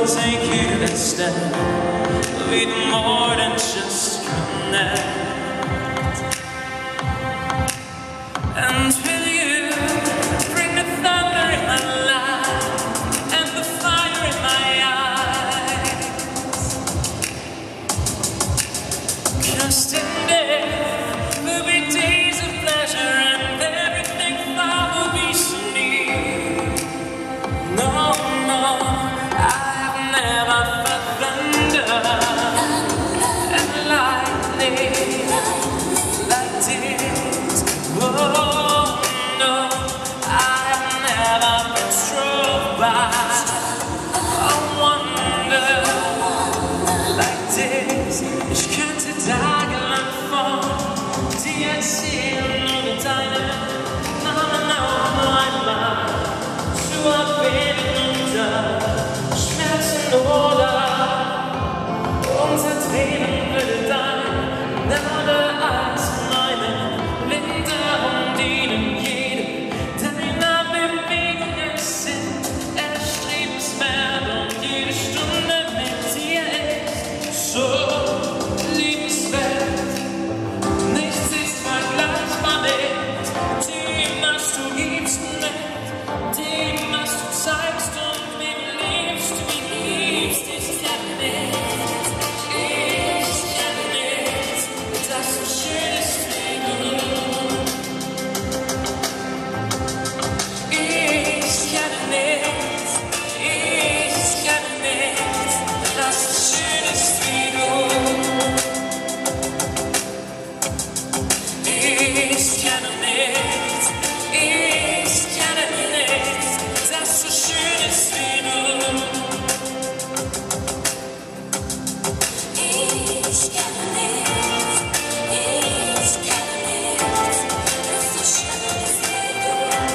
take you to the step. We'd more than just connect. And will you bring the thunder in my life and the fire in my eyes? 'Cause today will be days of pleasure and everything far will be so near. No, no, I've never felt thunder and lightning like this. Oh no, I've never been struck by a wonder like this. Ich könnte tagelang von dir erzählen, ohne deine Namen noch einmal zu erwähnen unter Schmerzen oder unter Tränen würde dein Name als meine Linderung dienen. Jede deiner Bewegungen sind erstrebenswert und jede Stunde mit dir ist so liebenswert. Nichts ist vergleichbar mit dem, was du gibst, mit dem, was du zeigst und wie du liebst, ich kenne nichts, das so schön ist wie du. Ich kenne nichts, das so schön ist wie du. Ich kenne nichts, das so schön ist wie du. Ich kenne nichts, das so schön ist wie du.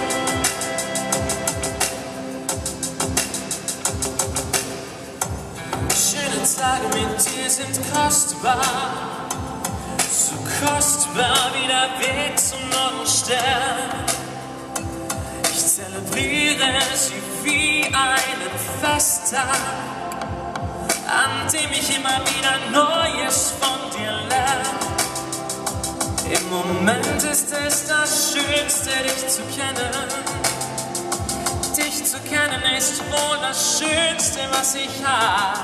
Schöne Tage mit dir sind kostbar. So kostbar wie der Weg zum Nordstern. Ich zelebriere sie wie einen Festtag, an dem ich immer wieder Neues von dir lerne. Im Moment ist es das Schönste, dich zu kennen. Dich zu kennen ist wohl das Schönste, was ich habe.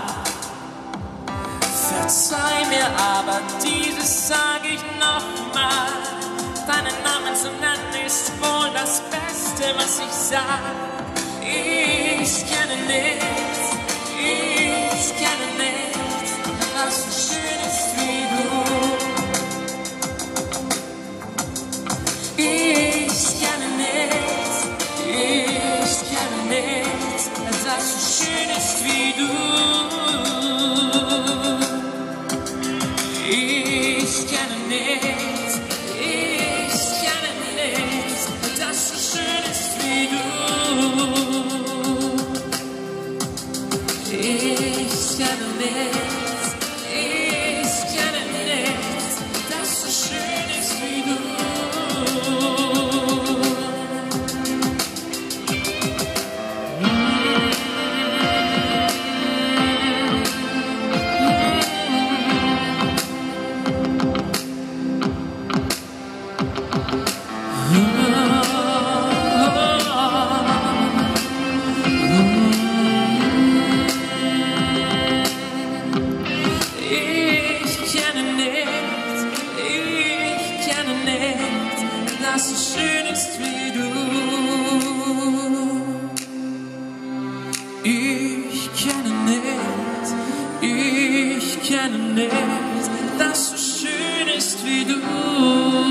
Verzeih mir aber, dieses sag ich nochmal. Deinen Namen zu nennen ist wohl das Beste, was ich sag. Ich kenne nichts, das so schön ist wie du. Ich kenne nichts, das so schön ist wie du. Ich kenne nichts, das so schön ist wie du. Ich kenne nichts, das so schön ist wie du. Das so schön ist wie du. Ich kenne nichts, das so schön ist wie du.